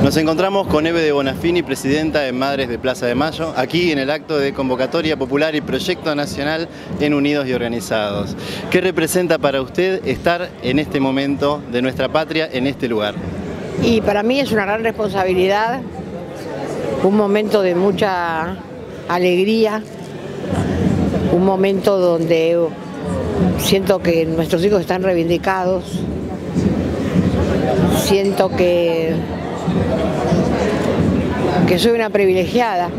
Nos encontramos con Eve de Bonafini, presidenta de Madres de Plaza de Mayo, aquí en el acto de convocatoria popular y proyecto nacional en Unidos y Organizados. ¿Qué representa para usted estar en este momento de nuestra patria, en este lugar? Y para mí es una gran responsabilidad, un momento de mucha alegría, un momento donde siento que nuestros hijos están reivindicados, siento que soy una privilegiada,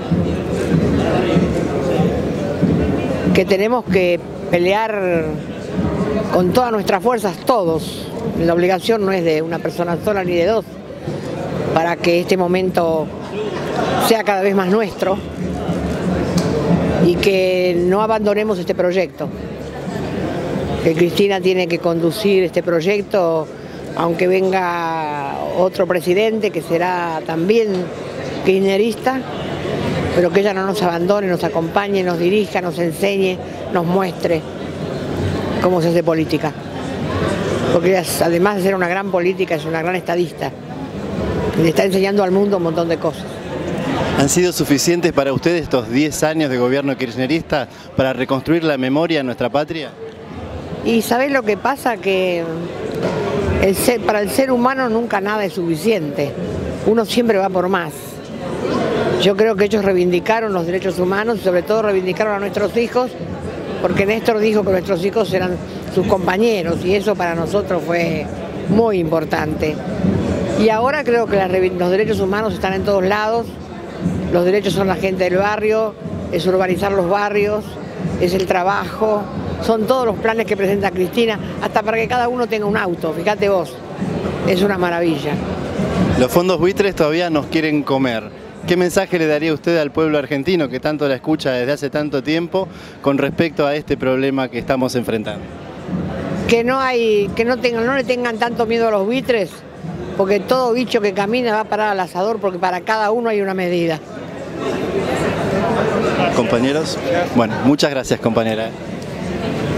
que tenemos que pelear con todas nuestras fuerzas, todos. La obligación no es de una persona sola ni de dos, para que este momento sea cada vez más nuestro y que no abandonemos este proyecto. Que Cristina tiene que conducir este proyecto, aunque venga otro presidente que será también kirchnerista, pero que ella no nos abandone, nos acompañe, nos dirija, nos enseñe, nos muestre cómo se hace política. Porque ella, además de ser una gran política, es una gran estadista. Le está enseñando al mundo un montón de cosas. ¿Han sido suficientes para ustedes estos 10 años de gobierno kirchnerista para reconstruir la memoria en nuestra patria? Y ¿sabés lo que pasa? Que para el ser humano nunca nada es suficiente. Uno siempre va por más. Yo creo que ellos reivindicaron los derechos humanos y sobre todo reivindicaron a nuestros hijos, porque Néstor dijo que nuestros hijos eran sus compañeros y eso para nosotros fue muy importante. Y ahora creo que los derechos humanos están en todos lados, los derechos son la gente del barrio, es urbanizar los barrios, es el trabajo, son todos los planes que presenta Cristina, hasta para que cada uno tenga un auto, fíjate vos, es una maravilla. Los fondos buitres todavía nos quieren comer. ¿Qué mensaje le daría usted al pueblo argentino que tanto la escucha desde hace tanto tiempo con respecto a este problema que estamos enfrentando? Que no le tengan tanto miedo a los buitres, porque todo bicho que camina va a parar al asador, porque para cada uno hay una medida. Compañeros, bueno, muchas gracias, compañera.